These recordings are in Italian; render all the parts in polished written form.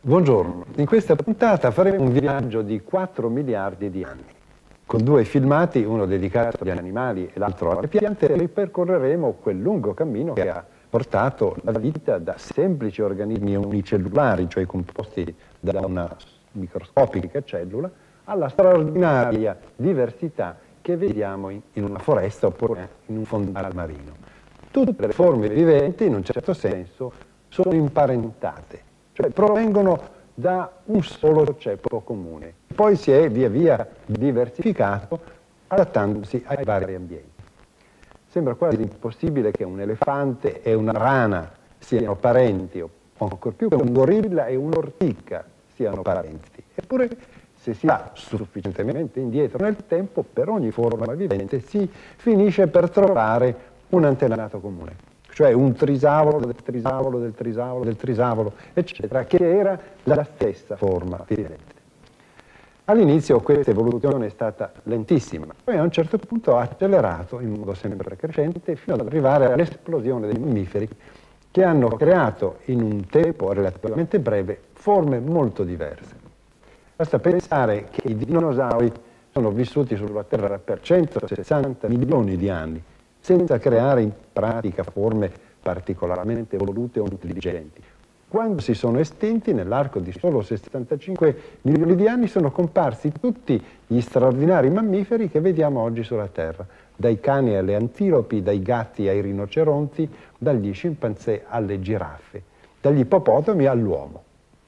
Buongiorno, in questa puntata faremo un viaggio di 4 miliardi di anni. Con due filmati, uno dedicato agli animali e l'altro alle piante, ripercorreremo quel lungo cammino che ha portato la vita da semplici organismi unicellulari, cioè composti da una microscopica cellula, alla straordinaria diversità che vediamo in una foresta oppure in un fondale marino. Tutte le forme viventi, in un certo senso, sono imparentate, cioè provengono da un solo ceppo comune. Poi si è via via diversificato adattandosi ai vari ambienti. Sembra quasi impossibile che un elefante e una rana siano parenti, o ancor più che un gorilla e un'ortica siano parenti. Eppure, se si va sufficientemente indietro nel tempo, per ogni forma vivente si finisce per trovare un antenato comune, cioè un trisavolo del trisavolo del trisavolo del trisavolo, eccetera, che era la stessa forma vivente. All'inizio questa evoluzione è stata lentissima, poi a un certo punto ha accelerato in modo sempre crescente fino ad arrivare all'esplosione dei mammiferi che hanno creato in un tempo relativamente breve forme molto diverse. Basta pensare che i dinosauri sono vissuti sulla Terra per 160 milioni di anni, senza creare in pratica forme particolarmente evolute o intelligenti. Quando si sono estinti, nell'arco di solo 65 milioni di anni, sono comparsi tutti gli straordinari mammiferi che vediamo oggi sulla Terra, dai cani alle antilopi, dai gatti ai rinoceronti, dagli scimpanzé alle giraffe, dagli ippopotami all'uomo.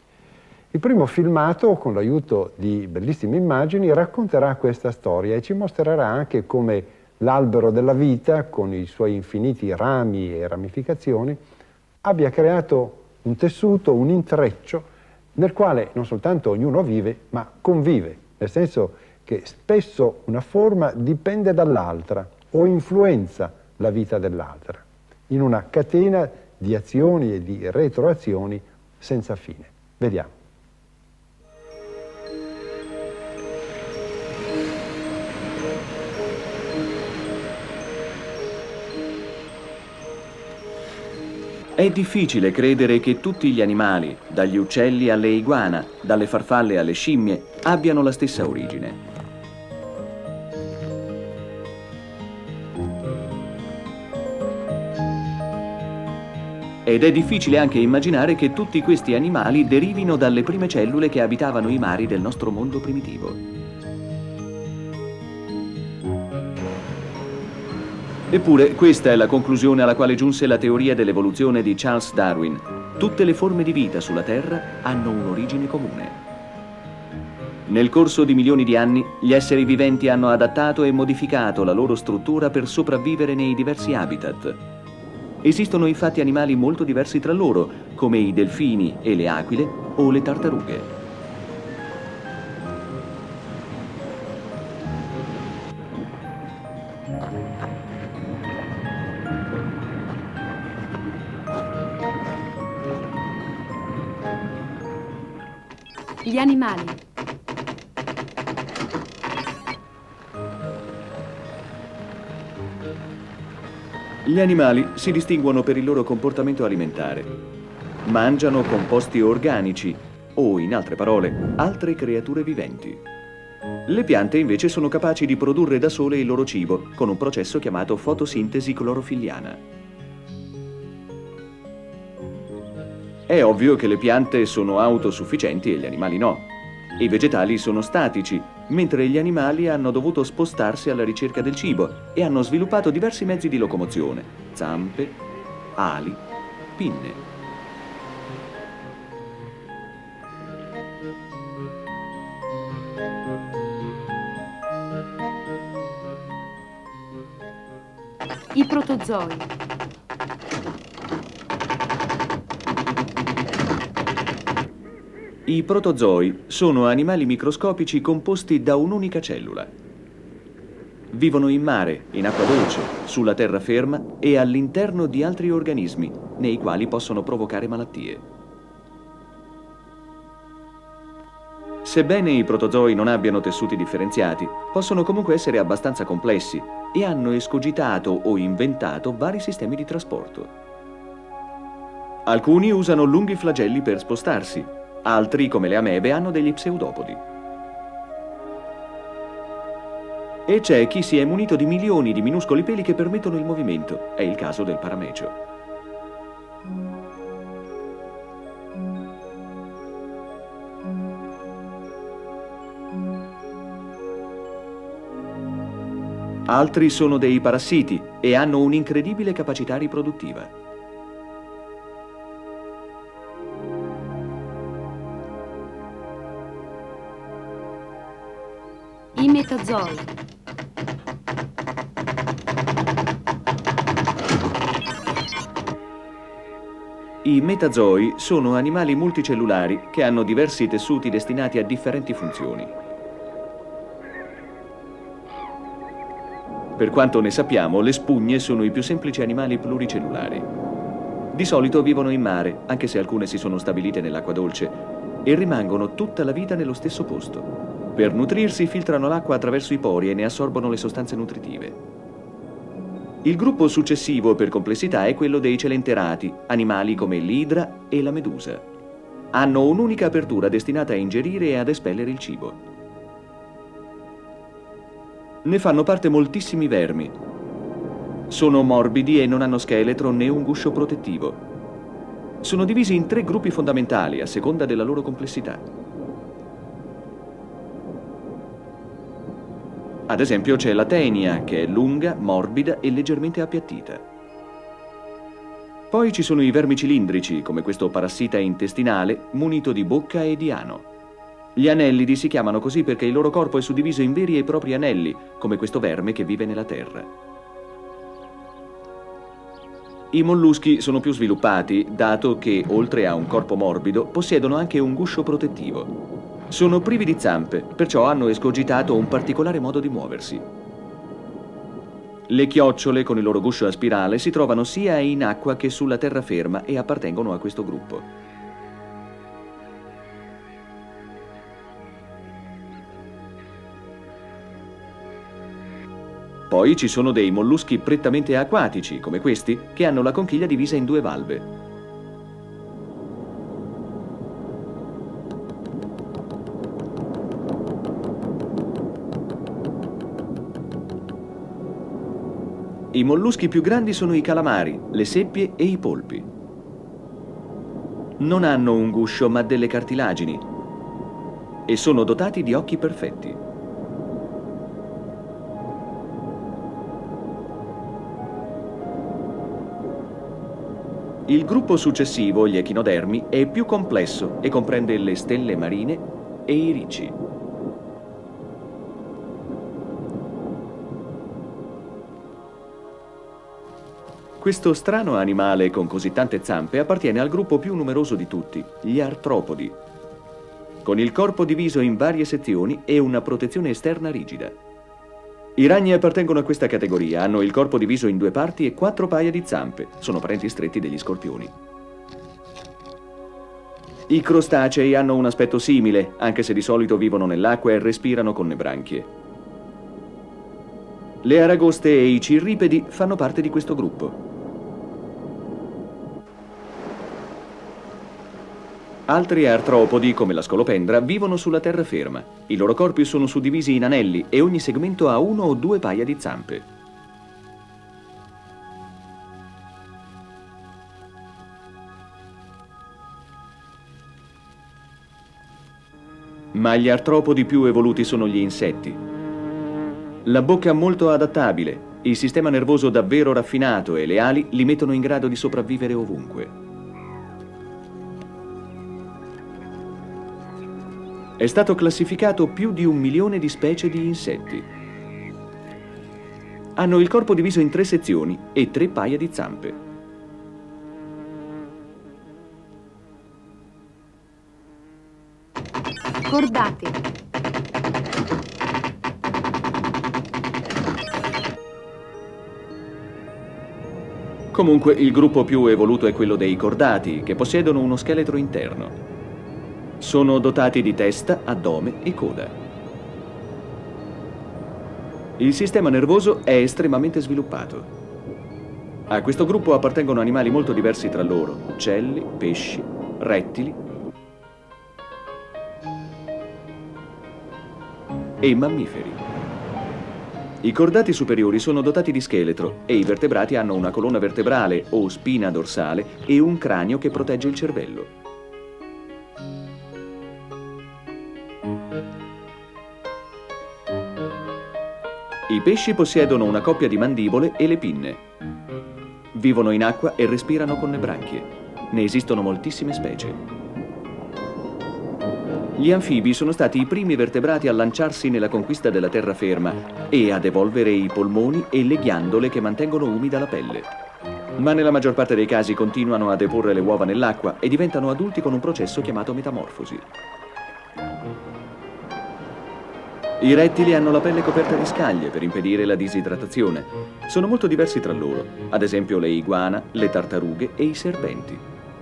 Il primo filmato, con l'aiuto di bellissime immagini, racconterà questa storia e ci mostrerà anche come l'albero della vita, con i suoi infiniti rami e ramificazioni, abbia creato un tessuto, un intreccio, nel quale non soltanto ognuno vive, ma convive, nel senso che spesso una forma dipende dall'altra o influenza la vita dell'altra, in una catena di azioni e di retroazioni senza fine. Vediamo. È difficile credere che tutti gli animali, dagli uccelli alle iguana, dalle farfalle alle scimmie, abbiano la stessa origine. Ed è difficile anche immaginare che tutti questi animali derivino dalle prime cellule che abitavano i mari del nostro mondo primitivo. Eppure questa è la conclusione alla quale giunse la teoria dell'evoluzione di Charles Darwin. Tutte le forme di vita sulla Terra hanno un'origine comune. Nel corso di milioni di anni, gli esseri viventi hanno adattato e modificato la loro struttura per sopravvivere nei diversi habitat. Esistono infatti animali molto diversi tra loro, come i delfini e le aquile o le tartarughe. Gli animali. Gli animali si distinguono per il loro comportamento alimentare. Mangiano composti organici o, in altre parole, altre creature viventi. Le piante invece sono capaci di produrre da sole il loro cibo con un processo chiamato fotosintesi clorofilliana. È ovvio che le piante sono autosufficienti e gli animali no. I vegetali sono statici, mentre gli animali hanno dovuto spostarsi alla ricerca del cibo e hanno sviluppato diversi mezzi di locomozione: zampe, ali, pinne. I protozoi. I protozoi sono animali microscopici composti da un'unica cellula. Vivono in mare, in acqua dolce, sulla terraferma e all'interno di altri organismi, nei quali possono provocare malattie. Sebbene i protozoi non abbiano tessuti differenziati, possono comunque essere abbastanza complessi e hanno escogitato o inventato vari sistemi di trasporto. Alcuni usano lunghi flagelli per spostarsi, Altri, come le amebe, hanno degli pseudopodi. E c'è chi si è munito di milioni di minuscoli peli che permettono il movimento. È il caso del paramecio. Altri sono dei parassiti e hanno un'incredibile capacità riproduttiva. I metazoi. I metazoi sono animali multicellulari che hanno diversi tessuti destinati a differenti funzioni. Per quanto ne sappiamo, le spugne sono i più semplici animali pluricellulari. Di solito vivono in mare, anche se alcune si sono stabilite nell'acqua dolce, e rimangono tutta la vita nello stesso posto. Per nutrirsi filtrano l'acqua attraverso i pori e ne assorbono le sostanze nutritive. Il gruppo successivo per complessità è quello dei celenterati, animali come l'idra e la medusa. Hanno un'unica apertura destinata a ingerire e ad espellere il cibo. Ne fanno parte moltissimi vermi. Sono morbidi e non hanno scheletro né un guscio protettivo. Sono divisi in 3 gruppi fondamentali a seconda della loro complessità. Ad esempio c'è la tenia, che è lunga, morbida e leggermente appiattita. Poi ci sono i vermi cilindrici, come questo parassita intestinale munito di bocca e di ano. Gli anellidi si chiamano così perché il loro corpo è suddiviso in veri e propri anelli, come questo verme che vive nella terra. I molluschi sono più sviluppati, dato che, oltre a un corpo morbido, possiedono anche un guscio protettivo. Sono privi di zampe, perciò hanno escogitato un particolare modo di muoversi. Le chiocciole, con il loro guscio a spirale, si trovano sia in acqua che sulla terraferma e appartengono a questo gruppo. Poi ci sono dei molluschi prettamente acquatici, come questi, che hanno la conchiglia divisa in 2 valve. I molluschi più grandi sono i calamari, le seppie e i polpi. Non hanno un guscio ma delle cartilagini e sono dotati di occhi perfetti. Il gruppo successivo, gli echinodermi, è più complesso e comprende le stelle marine e i ricci. Questo strano animale con così tante zampe appartiene al gruppo più numeroso di tutti, gli artropodi, con il corpo diviso in varie sezioni e una protezione esterna rigida. I ragni appartengono a questa categoria, hanno il corpo diviso in 2 parti e 4 paia di zampe, sono parenti stretti degli scorpioni. I crostacei hanno un aspetto simile, anche se di solito vivono nell'acqua e respirano con le branchie. Le aragoste e i cirripedi fanno parte di questo gruppo. Altri artropodi, come la scolopendra, vivono sulla terraferma. I loro corpi sono suddivisi in anelli e ogni segmento ha 1 o 2 paia di zampe. Ma gli artropodi più evoluti sono gli insetti. La bocca molto adattabile, il sistema nervoso davvero raffinato e le ali li mettono in grado di sopravvivere ovunque. È stato classificato più di 1 milione di specie di insetti. Hanno il corpo diviso in 3 sezioni e 3 paia di zampe. Cordate. Comunque, il gruppo più evoluto è quello dei cordati, che possiedono uno scheletro interno. Sono dotati di testa, addome e coda. Il sistema nervoso è estremamente sviluppato. A questo gruppo appartengono animali molto diversi tra loro: uccelli, pesci, rettili e mammiferi. I cordati superiori sono dotati di scheletro e i vertebrati hanno una colonna vertebrale o spina dorsale e un cranio che protegge il cervello. I pesci possiedono una coppia di mandibole e le pinne. Vivono in acqua e respirano con le branchie. Ne esistono moltissime specie. Gli anfibi sono stati i primi vertebrati a lanciarsi nella conquista della terraferma e ad evolvere i polmoni e le ghiandole che mantengono umida la pelle. Ma nella maggior parte dei casi continuano a deporre le uova nell'acqua e diventano adulti con un processo chiamato metamorfosi. I rettili hanno la pelle coperta di scaglie per impedire la disidratazione. Sono molto diversi tra loro, ad esempio le iguana, le tartarughe e i serpenti.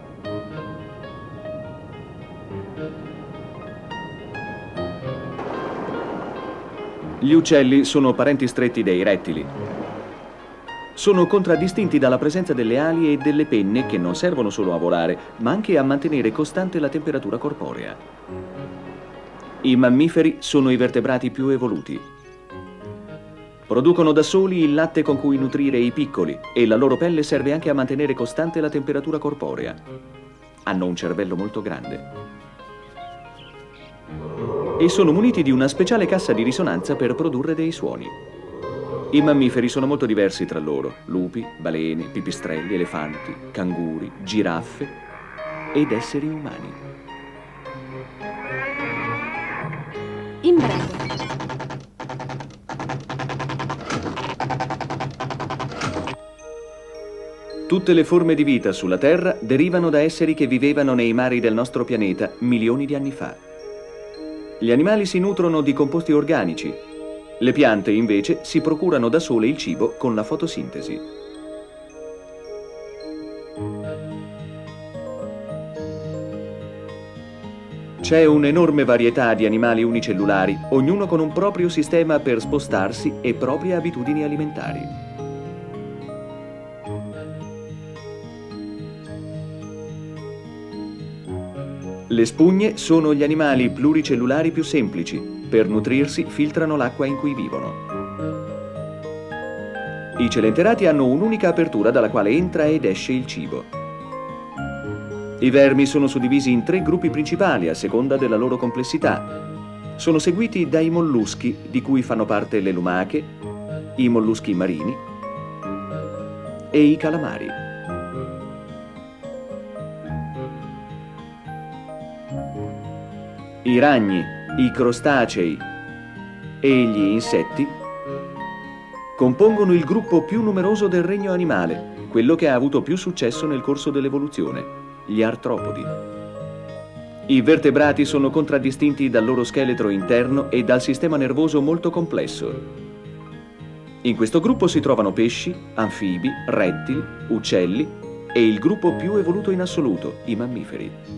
Gli uccelli sono parenti stretti dei rettili. Sono contraddistinti dalla presenza delle ali e delle penne che non servono solo a volare, ma anche a mantenere costante la temperatura corporea. I mammiferi sono i vertebrati più evoluti. Producono da soli il latte con cui nutrire i piccoli e la loro pelle serve anche a mantenere costante la temperatura corporea. Hanno un cervello molto grande. E sono muniti di una speciale cassa di risonanza per produrre dei suoni. I mammiferi sono molto diversi tra loro: lupi, balene, pipistrelli, elefanti, canguri, giraffe ed esseri umani. In breve. Tutte le forme di vita sulla Terra derivano da esseri che vivevano nei mari del nostro pianeta milioni di anni fa. Gli animali si nutrono di composti organici. Le piante, invece, si procurano da sole il cibo con la fotosintesi. C'è un'enorme varietà di animali unicellulari, ognuno con un proprio sistema per spostarsi e proprie abitudini alimentari. Le spugne sono gli animali pluricellulari più semplici. Per nutrirsi filtrano l'acqua in cui vivono. I celenterati hanno un'unica apertura dalla quale entra ed esce il cibo. I vermi sono suddivisi in 3 gruppi principali a seconda della loro complessità. Sono seguiti dai molluschi, di cui fanno parte le lumache, i molluschi marini e i calamari. I ragni, i crostacei e gli insetti compongono il gruppo più numeroso del regno animale, quello che ha avuto più successo nel corso dell'evoluzione, gli artropodi. I vertebrati sono contraddistinti dal loro scheletro interno e dal sistema nervoso molto complesso. In questo gruppo si trovano pesci, anfibi, rettili, uccelli e il gruppo più evoluto in assoluto, i mammiferi.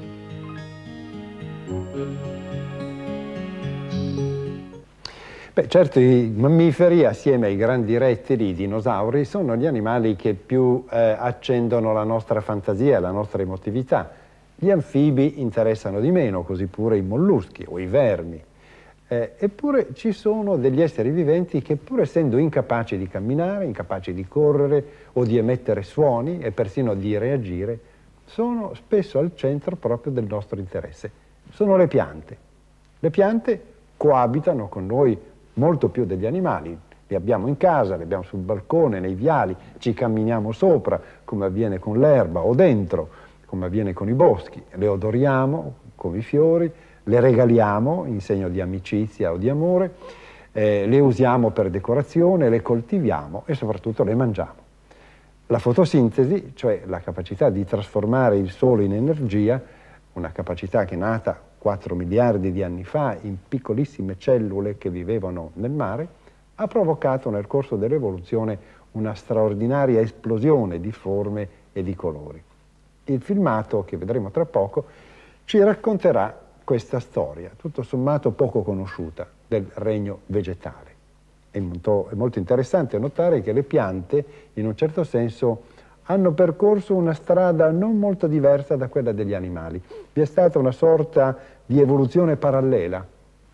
Beh, certo, i mammiferi, assieme ai grandi rettili, i dinosauri, sono gli animali che più accendono la nostra fantasia, la nostra emotività. Gli anfibi interessano di meno, così pure i molluschi o i vermi. Eppure ci sono degli esseri viventi che, pur essendo incapaci di camminare, incapaci di correre o di emettere suoni e persino di reagire, sono spesso al centro proprio del nostro interesse. Sono le piante. Le piante coabitano con noi molto più degli animali. Le abbiamo in casa, le abbiamo sul balcone, nei viali, ci camminiamo sopra, come avviene con l'erba, o dentro, come avviene con i boschi. Le odoriamo come i fiori, le regaliamo in segno di amicizia o di amore, le usiamo per decorazione, le coltiviamo e soprattutto le mangiamo. La fotosintesi, cioè la capacità di trasformare il sole in energia, una capacità che è nata 4 miliardi di anni fa in piccolissime cellule che vivevano nel mare, ha provocato nel corso dell'evoluzione una straordinaria esplosione di forme e di colori. Il filmato, che vedremo tra poco, ci racconterà questa storia, tutto sommato poco conosciuta, del regno vegetale. È molto interessante notare che le piante, in un certo senso, hanno percorso una strada non molto diversa da quella degli animali. Vi è stata una sorta di evoluzione parallela.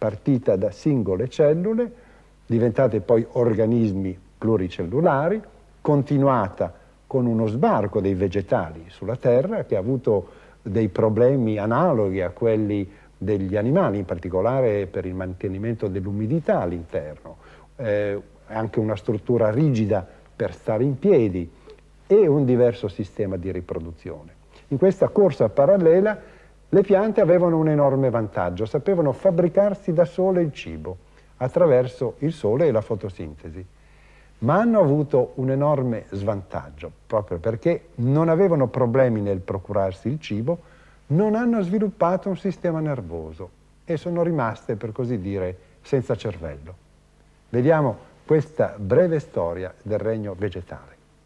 partita da singole cellule, diventate poi organismi pluricellulari, continuata con uno sbarco dei vegetali sulla Terra, che ha avuto dei problemi analoghi a quelli degli animali, in particolare per il mantenimento dell'umidità all'interno, anche una struttura rigida per stare in piedi e un diverso sistema di riproduzione. In questa corsa parallela le piante avevano un enorme vantaggio, sapevano fabbricarsi da sole il cibo attraverso il sole e la fotosintesi, ma hanno avuto un enorme svantaggio, proprio perché non avevano problemi nel procurarsi il cibo, non hanno sviluppato un sistema nervoso e sono rimaste, per così dire, senza cervello. Vediamo questa breve storia del regno vegetale.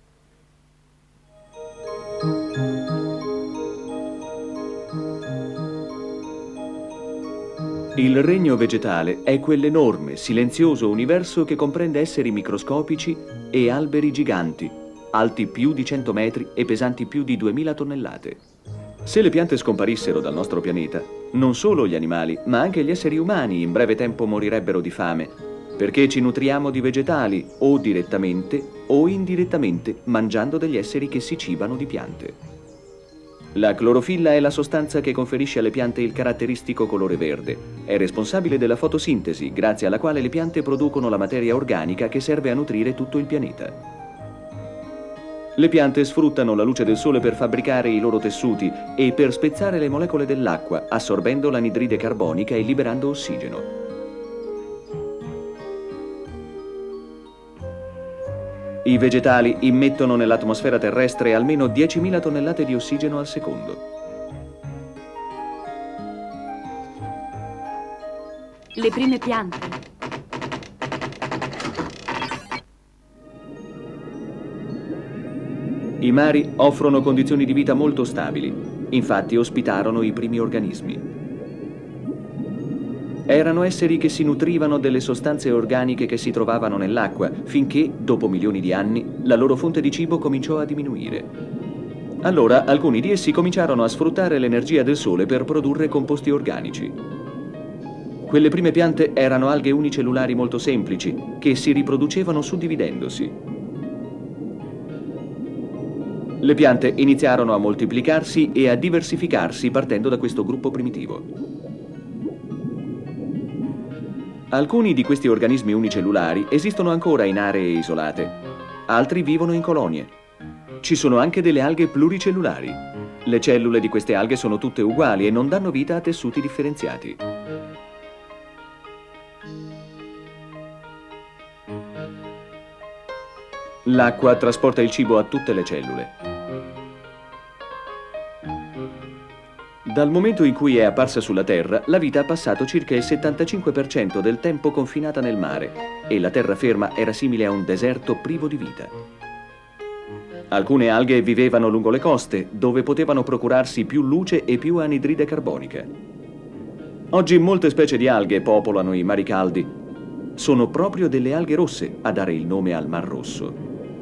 Il regno vegetale è quell'enorme, silenzioso universo che comprende esseri microscopici e alberi giganti, alti più di 100 metri e pesanti più di 2000 tonnellate. Se le piante scomparissero dal nostro pianeta, non solo gli animali, ma anche gli esseri umani in breve tempo morirebbero di fame, perché ci nutriamo di vegetali o direttamente o indirettamente mangiando degli esseri che si cibano di piante. La clorofilla è la sostanza che conferisce alle piante il caratteristico colore verde. È responsabile della fotosintesi, grazie alla quale le piante producono la materia organica che serve a nutrire tutto il pianeta. Le piante sfruttano la luce del sole per fabbricare i loro tessuti e per spezzare le molecole dell'acqua, assorbendo l'anidride carbonica e liberando ossigeno. I vegetali immettono nell'atmosfera terrestre almeno 10.000 tonnellate di ossigeno al secondo. Le prime piante. I mari offrono condizioni di vita molto stabili, infatti ospitarono i primi organismi. Erano esseri che si nutrivano delle sostanze organiche che si trovavano nell'acqua, finché, dopo milioni di anni, la loro fonte di cibo cominciò a diminuire. Allora alcuni di essi cominciarono a sfruttare l'energia del sole per produrre composti organici. Quelle prime piante erano alghe unicellulari molto semplici, che si riproducevano suddividendosi. Le piante iniziarono a moltiplicarsi e a diversificarsi partendo da questo gruppo primitivo. Alcuni di questi organismi unicellulari esistono ancora in aree isolate, altri vivono in colonie. Ci sono anche delle alghe pluricellulari. Le cellule di queste alghe sono tutte uguali e non danno vita a tessuti differenziati. L'acqua trasporta il cibo a tutte le cellule. Dal momento in cui è apparsa sulla Terra, la vita ha passato circa il 75% del tempo confinata nel mare e la terraferma era simile a un deserto privo di vita. Alcune alghe vivevano lungo le coste, dove potevano procurarsi più luce e più anidride carbonica. Oggi molte specie di alghe popolano i mari caldi. Sono proprio delle alghe rosse a dare il nome al Mar Rosso.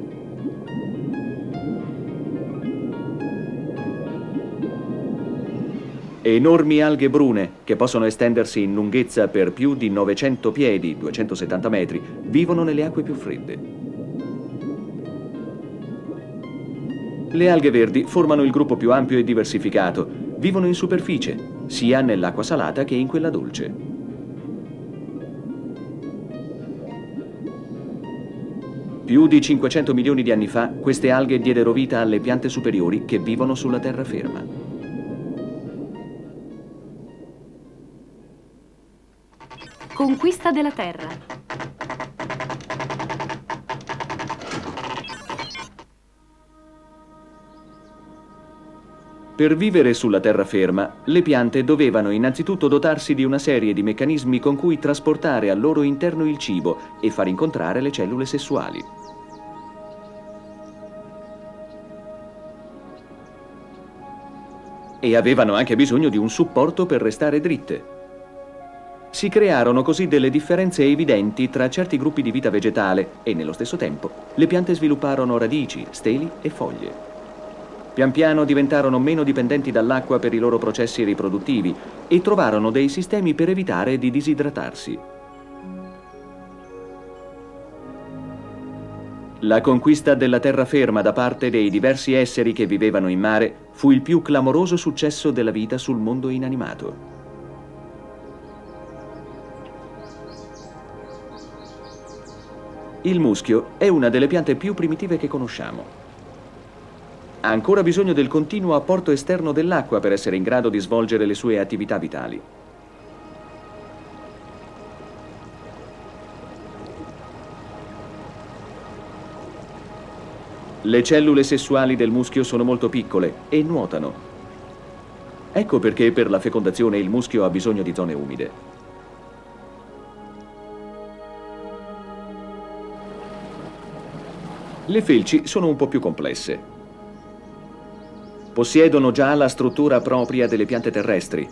Enormi alghe brune, che possono estendersi in lunghezza per più di 900 piedi, 270 metri, vivono nelle acque più fredde. Le alghe verdi formano il gruppo più ampio e diversificato. Vivono in superficie, sia nell'acqua salata che in quella dolce. Più di 500 milioni di anni fa, queste alghe diedero vita alle piante superiori che vivono sulla terraferma. Conquista della Terra. Per vivere sulla terraferma, le piante dovevano innanzitutto dotarsi di una serie di meccanismi con cui trasportare al loro interno il cibo e far incontrare le cellule sessuali. E avevano anche bisogno di un supporto per restare dritte. Si crearono così delle differenze evidenti tra certi gruppi di vita vegetale e, nello stesso tempo, le piante svilupparono radici, steli e foglie. Pian piano diventarono meno dipendenti dall'acqua per i loro processi riproduttivi e trovarono dei sistemi per evitare di disidratarsi. La conquista della terraferma da parte dei diversi esseri che vivevano in mare fu il più clamoroso successo della vita sul mondo inanimato. Il muschio è una delle piante più primitive che conosciamo. Ha ancora bisogno del continuo apporto esterno dell'acqua per essere in grado di svolgere le sue attività vitali. Le cellule sessuali del muschio sono molto piccole e nuotano. Ecco perché per la fecondazione il muschio ha bisogno di zone umide. Le felci sono un po' più complesse. Possiedono già la struttura propria delle piante terrestri.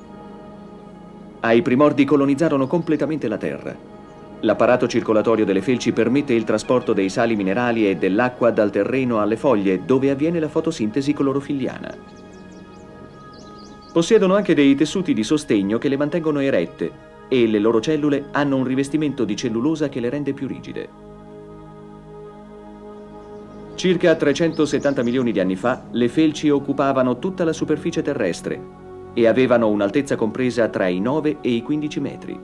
Ai primordi colonizzarono completamente la terra. L'apparato circolatorio delle felci permette il trasporto dei sali minerali e dell'acqua dal terreno alle foglie, dove avviene la fotosintesi clorofilliana. Possiedono anche dei tessuti di sostegno che le mantengono erette e le loro cellule hanno un rivestimento di cellulosa che le rende più rigide. Circa 370 milioni di anni fa, le felci occupavano tutta la superficie terrestre e avevano un'altezza compresa tra i 9 e i 15 metri.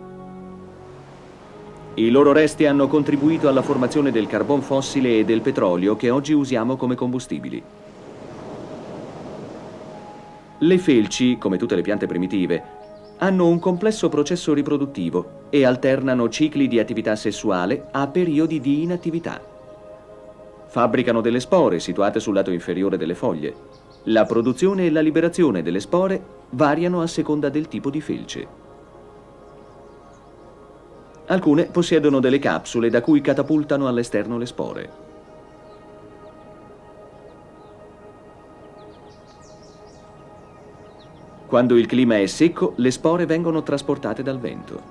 I loro resti hanno contribuito alla formazione del carbon fossile e del petrolio che oggi usiamo come combustibili. Le felci, come tutte le piante primitive, hanno un complesso processo riproduttivo e alternano cicli di attività sessuale a periodi di inattività. Fabbricano delle spore situate sul lato inferiore delle foglie. La produzione e la liberazione delle spore variano a seconda del tipo di felce. Alcune possiedono delle capsule da cui catapultano all'esterno le spore. Quando il clima è secco, le spore vengono trasportate dal vento.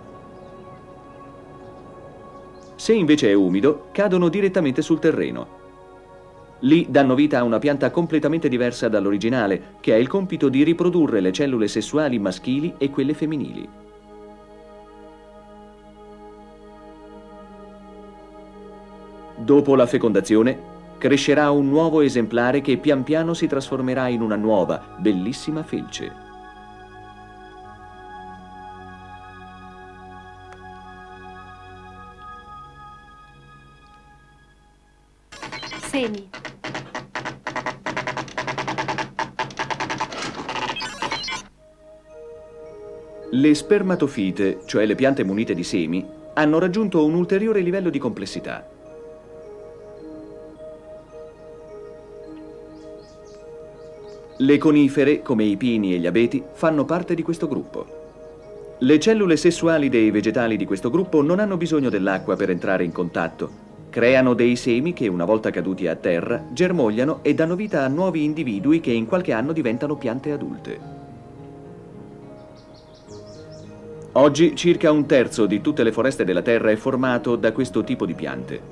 Se invece è umido, cadono direttamente sul terreno. Lì danno vita a una pianta completamente diversa dall'originale, che ha il compito di riprodurre le cellule sessuali maschili e quelle femminili. Dopo la fecondazione, crescerà un nuovo esemplare che pian piano si trasformerà in una nuova, bellissima felce. Semi. Le spermatofite, cioè le piante munite di semi, hanno raggiunto un ulteriore livello di complessità. Le conifere, come i pini e gli abeti, fanno parte di questo gruppo. Le cellule sessuali dei vegetali di questo gruppo non hanno bisogno dell'acqua per entrare in contatto. Creano dei semi che, una volta caduti a terra, germogliano e danno vita a nuovi individui che in qualche anno diventano piante adulte. Oggi circa un terzo di tutte le foreste della Terra è formato da questo tipo di piante.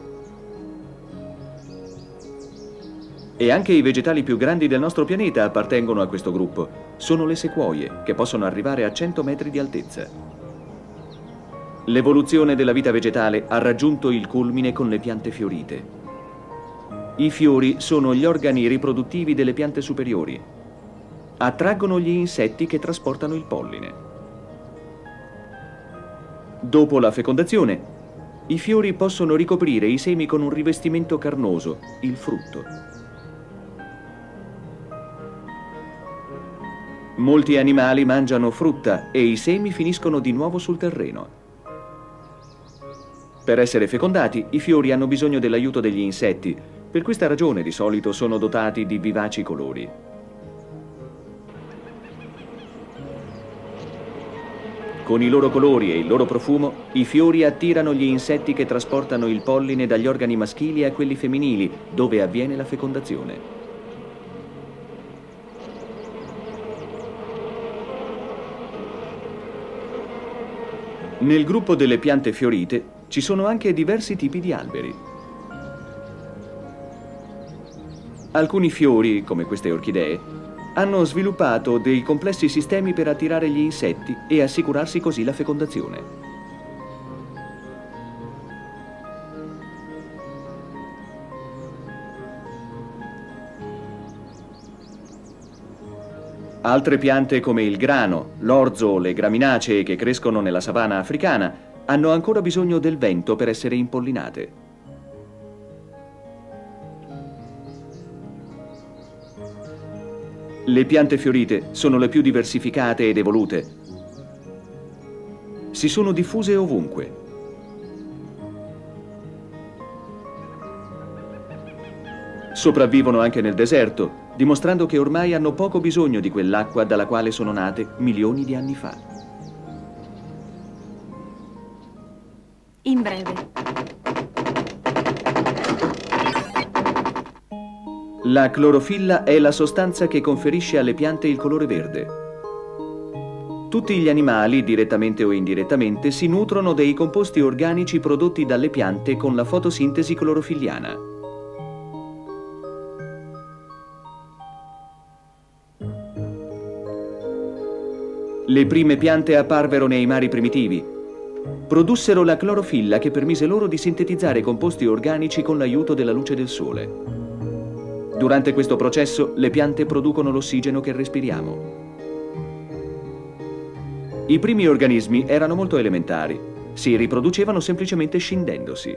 E anche i vegetali più grandi del nostro pianeta appartengono a questo gruppo. Sono le sequoie, che possono arrivare a 100 metri di altezza. L'evoluzione della vita vegetale ha raggiunto il culmine con le piante fiorite. I fiori sono gli organi riproduttivi delle piante superiori. Attraggono gli insetti che trasportano il polline. Dopo la fecondazione, i fiori possono ricoprire i semi con un rivestimento carnoso, il frutto. Molti animali mangiano frutta e i semi finiscono di nuovo sul terreno. Per essere fecondati, i fiori hanno bisogno dell'aiuto degli insetti. Per questa ragione di solito sono dotati di vivaci colori. Con i loro colori e il loro profumo, i fiori attirano gli insetti che trasportano il polline dagli organi maschili a quelli femminili, dove avviene la fecondazione. Nel gruppo delle piante fiorite ci sono anche diversi tipi di alberi. Alcuni fiori, come queste orchidee, hanno sviluppato dei complessi sistemi per attirare gli insetti e assicurarsi così la fecondazione. Altre piante come il grano, l'orzo o le graminacee che crescono nella savana africana hanno ancora bisogno del vento per essere impollinate. Le piante fiorite sono le più diversificate ed evolute. Si sono diffuse ovunque. Sopravvivono anche nel deserto, dimostrando che ormai hanno poco bisogno di quell'acqua dalla quale sono nate milioni di anni fa. In breve. La clorofilla è la sostanza che conferisce alle piante il colore verde. Tutti gli animali, direttamente o indirettamente, si nutrono dei composti organici prodotti dalle piante con la fotosintesi clorofilliana. Le prime piante apparvero nei mari primitivi. Produssero la clorofilla che permise loro di sintetizzare composti organici con l'aiuto della luce del sole. Durante questo processo le piante producono l'ossigeno che respiriamo. I primi organismi erano molto elementari. Si riproducevano semplicemente scindendosi.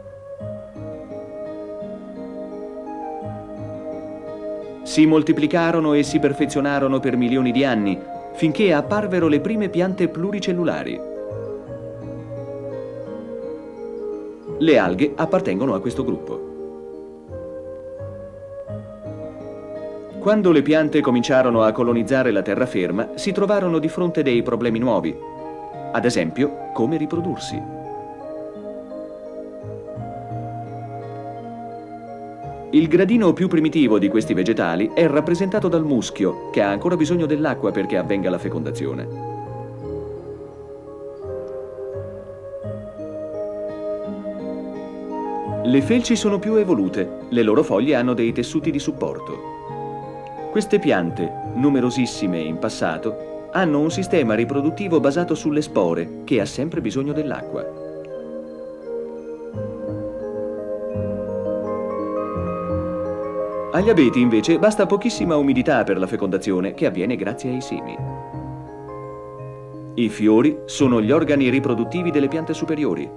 Si moltiplicarono e si perfezionarono per milioni di anni, finché apparvero le prime piante pluricellulari. Le alghe appartengono a questo gruppo. Quando le piante cominciarono a colonizzare la terraferma, si trovarono di fronte dei problemi nuovi. Ad esempio, come riprodursi. Il gradino più primitivo di questi vegetali è rappresentato dal muschio, che ha ancora bisogno dell'acqua perché avvenga la fecondazione. Le felci sono più evolute, le loro foglie hanno dei tessuti di supporto. Queste piante, numerosissime in passato, hanno un sistema riproduttivo basato sulle spore, che ha sempre bisogno dell'acqua. Agli abeti, invece, basta pochissima umidità per la fecondazione, che avviene grazie ai semi. I fiori sono gli organi riproduttivi delle piante superiori.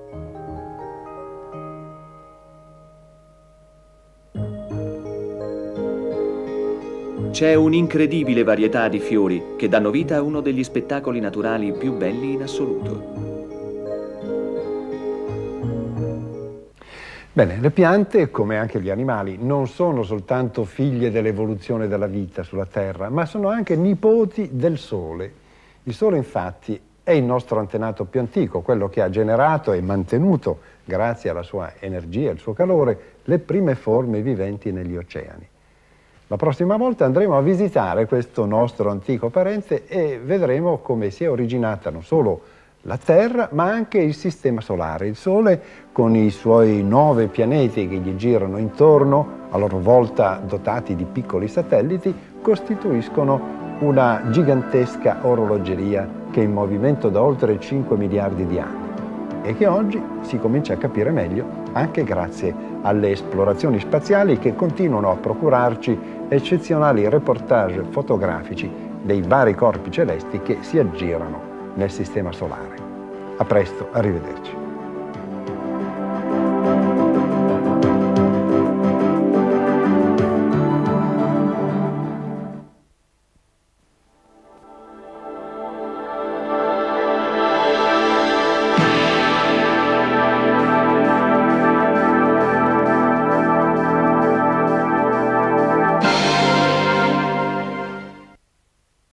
C'è un'incredibile varietà di fiori che danno vita a uno degli spettacoli naturali più belli in assoluto. Bene, le piante, come anche gli animali, non sono soltanto figlie dell'evoluzione della vita sulla Terra, ma sono anche nipoti del Sole. Il Sole, infatti, è il nostro antenato più antico, quello che ha generato e mantenuto, grazie alla sua energia e al suo calore, le prime forme viventi negli oceani. La prossima volta andremo a visitare questo nostro antico parente e vedremo come si è originata non solo la Terra, ma anche il Sistema Solare. Il Sole, con i suoi 9 pianeti che gli girano intorno, a loro volta dotati di piccoli satelliti, costituiscono una gigantesca orologeria che è in movimento da oltre 5 miliardi di anni e che oggi si comincia a capire meglio anche grazie alle esplorazioni spaziali che continuano a procurarci eccezionali reportage fotografici dei vari corpi celesti che si aggirano nel Sistema Solare. A presto, arrivederci.